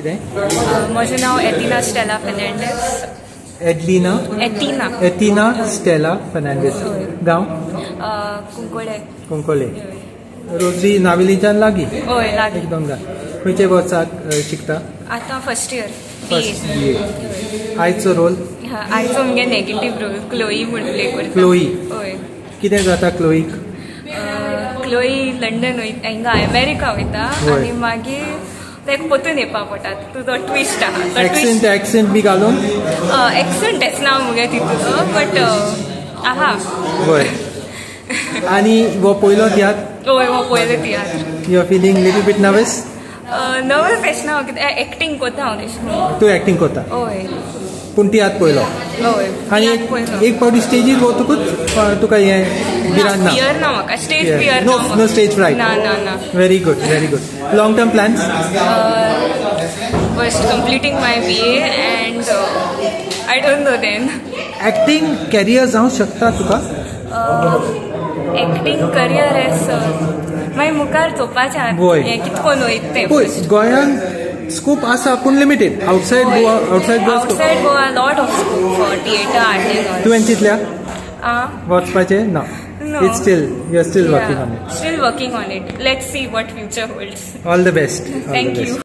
म्हजें नांव Athena Stella Fernandes. Athena Stella Fernandes. गांव कुंकोळे. रोझरी नावेलीच्यान लागीं. हय लागीं. एकदम खंयचे वर्साक शिकता? आतां फर्स्ट इयर. BA. आयचो रोल? आयचो मुगे नेगेटीव रोल क्लोई म्हूण प्ले करता. क्लोई. हय. कितें जाता क्लोईक? क्लोई लंडन वयता हिंगा अमेरिका वयता आनी मागीर तेका परतून येवपा पडटा. तुजो ट्विस्ट आहा. एक्सेंट बी घालून? एक्सेंट येसना मुगे तितूचो बट आहा. बरें. आनी हो पयलो तियात्र? हय हो पयलो तियात्र. You are feeling little bit nervous? Nervous येसना कित्याक एक्टींग कोता हांव तेश. तूं एक्टींग कोता? हय. पूण तियात्र पयलो? हय. आनी एक फावटी स्टेजीर वतकूच तुका हें भिरांत ना? फियर ना म्हाका. स्टेज फियर ना. No stage fright? ना. Very good. Long term plans? First completing my BA and I don't know then. Acting career जावंक शकता तुका? एक्टींग करियर एस मागीर मुखार चोवपाचें हें कितकोन वयता तें. पळय गोंयान स्कोप आसा पूण limited. Outside Goa lot of scope for theatre art. तुवें चिंतल्या वचपाचें? ना. It's still, you're still working on it. Still working on it. Let's see what future holds. All the best. Thank you.